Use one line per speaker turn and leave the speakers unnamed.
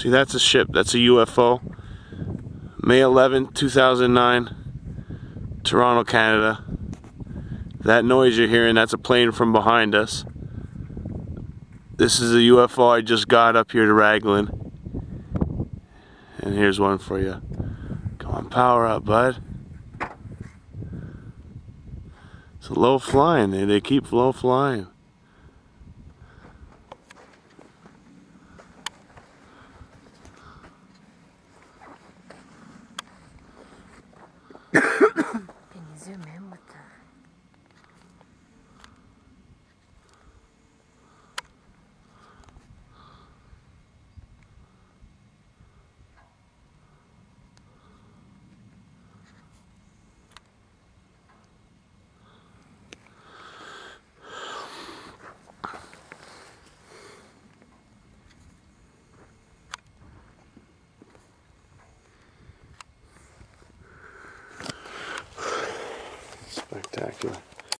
See, that's a ship. That's a UFO. May 11, 2009, Toronto, Canada. That noise you're hearing, that's a plane from behind us. This is a UFO I just got up here to Ragland. And here's one for you. Come on, power up, bud. It's low flying. They keep low flying.
Can you zoom in with that?
Spectacular.